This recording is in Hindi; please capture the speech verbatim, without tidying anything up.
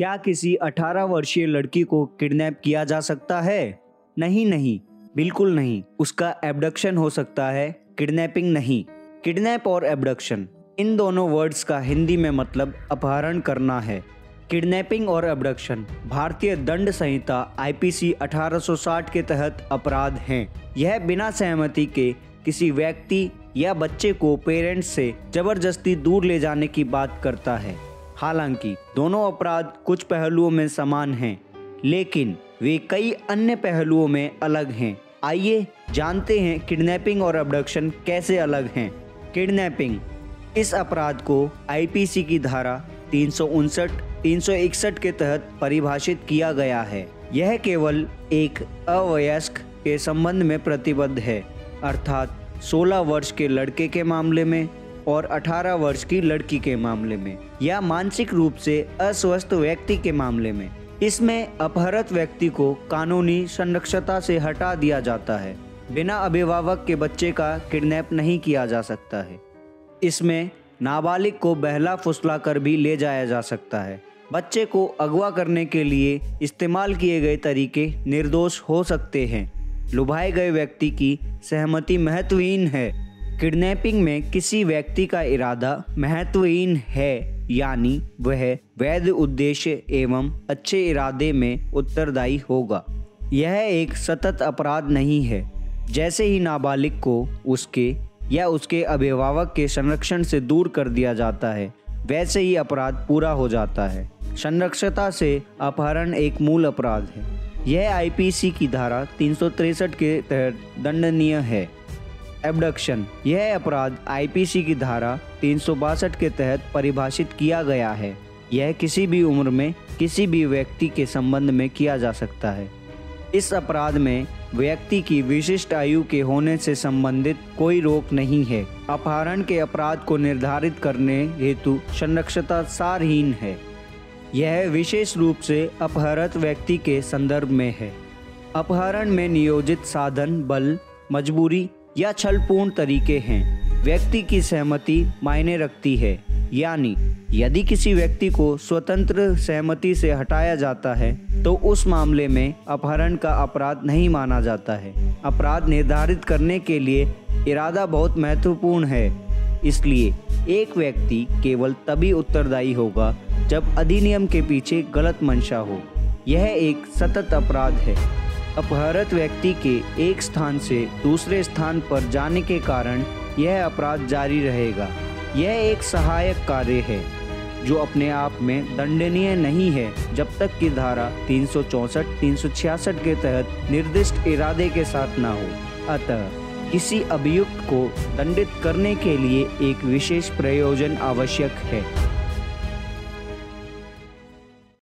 क्या किसी अठारह वर्षीय लड़की को किडनैप किया जा सकता है? नहीं नहीं, बिल्कुल नहीं। उसका एब्डक्शन हो सकता है, किडनैपिंग नहीं। किडनैप और एब्डक्शन, इन दोनों वर्ड्स का हिंदी में मतलब अपहरण करना है। किडनैपिंग और एब्डक्शन भारतीय दंड संहिता आई पी सी अठारह सौ साठ के तहत अपराध हैं। यह बिना सहमति के किसी व्यक्ति या बच्चे को पेरेंट्स से जबरदस्ती दूर ले जाने की बात करता है। हालांकि दोनों अपराध कुछ पहलुओं में समान हैं, लेकिन वे कई अन्य पहलुओं में अलग हैं। आइए जानते हैं किडनैपिंग और एब्डक्शन कैसे अलग हैं। किडनैपिंग, इस अपराध को आई पी सी की धारा तीन सौ उनसठ, तीन सौ इकसठ के तहत परिभाषित किया गया है। यह केवल एक अवयस्क के संबंध में प्रतिबद्ध है, अर्थात सोलह वर्ष के लड़के के मामले में और अठारह वर्ष की लड़की के मामले में, या मानसिक रूप से अस्वस्थ व्यक्ति के मामले में। इसमें अपहृत व्यक्ति को कानूनी संरक्षता से हटा दिया जाता है। बिना अभिभावक के बच्चे का किडनैप नहीं किया जा सकता है। इसमें नाबालिग को बहला फुसला कर भी ले जाया जा सकता है। बच्चे को अगवा करने के लिए इस्तेमाल किए गए तरीके निर्दोष हो सकते हैं। लुभाए गए व्यक्ति की सहमति महत्वहीन है। किडनैपिंग में किसी व्यक्ति का इरादा महत्वहीन है, यानी वह वैध उद्देश्य एवं अच्छे इरादे में उत्तरदायी होगा। यह एक सतत अपराध नहीं है। जैसे ही नाबालिग को उसके या उसके अभिभावक के संरक्षण से दूर कर दिया जाता है, वैसे ही अपराध पूरा हो जाता है। संरक्षता से अपहरण एक मूल अपराध है। यह आई पी सी की धारा तीन सौ तिरसठ के तहत दंडनीय है। एब्डक्शन, यह अपराध आई पी सी की धारा तीन सौ बासठ के तहत परिभाषित किया गया है। यह किसी भी उम्र में किसी भी व्यक्ति के संबंध में किया जा सकता है। इस अपराध में व्यक्ति की विशिष्ट आयु के होने से संबंधित कोई रोक नहीं है। अपहरण के अपराध को निर्धारित करने हेतु संरक्षता सारहीन है। यह विशेष रूप से अपहृत व्यक्ति के संदर्भ में है। अपहरण में नियोजित साधन बल, मजबूरी या छलपूर्ण तरीके हैं। व्यक्ति की सहमति मायने रखती है, यानी यदि किसी व्यक्ति को स्वतंत्र सहमति से हटाया जाता है तो उस मामले में अपहरण का अपराध नहीं माना जाता है। अपराध निर्धारित करने के लिए इरादा बहुत महत्वपूर्ण है। इसलिए एक व्यक्ति केवल तभी उत्तरदायी होगा जब अधिनियम के पीछे गलत मंशा हो। यह एक सतत अपराध है। अपहृत व्यक्ति के एक स्थान से दूसरे स्थान पर जाने के कारण यह अपराध जारी रहेगा। यह एक सहायक कार्य है जो अपने आप में दंडनीय नहीं है, जब तक कि धारा तीन सौ चौंसठ, तीन सौ छियासठ के तहत निर्दिष्ट इरादे के साथ न हो। अतः किसी अभियुक्त को दंडित करने के लिए एक विशेष प्रयोजन आवश्यक है।